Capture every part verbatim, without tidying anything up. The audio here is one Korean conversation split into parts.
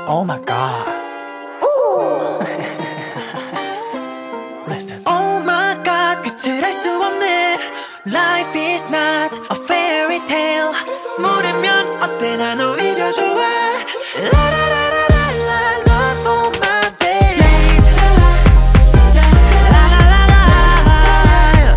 Oh my god. Listen. Oh my god, 끝을 알 수 없네. Life is not a fairy tale. 모르면 어때 난 오히려 좋아. 라라라라라 love all my days. 라라라라라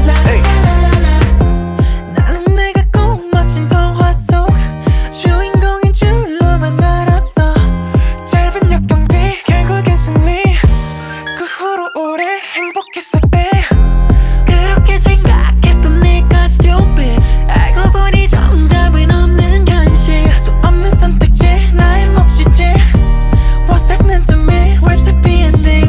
나는 내가 꼭 멋진 동화 속 주인공인 줄로만 알았어. 짧은 역경 뒤 결국엔 승리. 그 후로 오래 행복했었대. 그렇게 생각했던 내가 stupid. 알고 보니 정답은 없는 현실. 수 없는 선택지 나의 몫이지. What's happening to me? Where's the happy ending?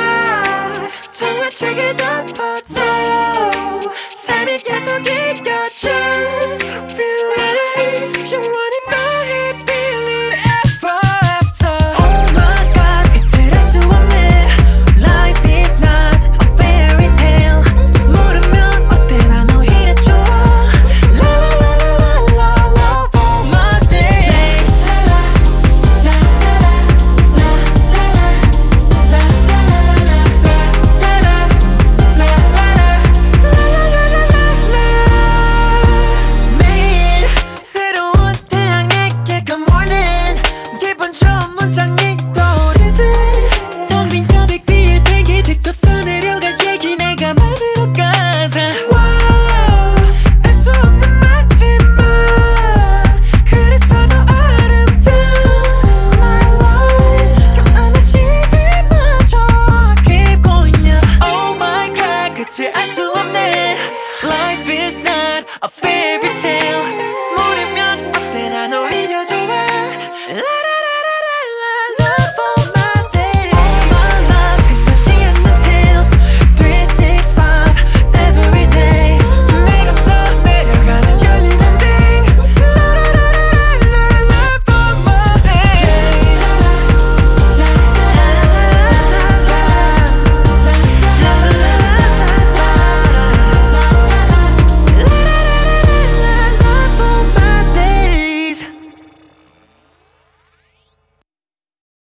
정화책을 덮어줘. 삶이 계속 이겨줘. Realize 영원히 너의 feeling ever after. Oh my god, 끝을 알 수 없네. Life is not a fairy tale. 모르면 어때 난 오히려 좋아. La la la la la love all my days. La la la la 매일 새로운 태양에게 good morning. 기분 좋은 문장이 떠오르지. 텅 빈 여백 위에 세계 직접 써내려갈 얘기 내가 만들어 가다. 알 수 없는 마지막. 그래서 더 아름다운 my life. 껴안은 시비마저 아끼고 있냐. Oh my god, 끝을 알 수 없네. Life is not a fairy tale. 모르면 어때 난 오히려 좋아.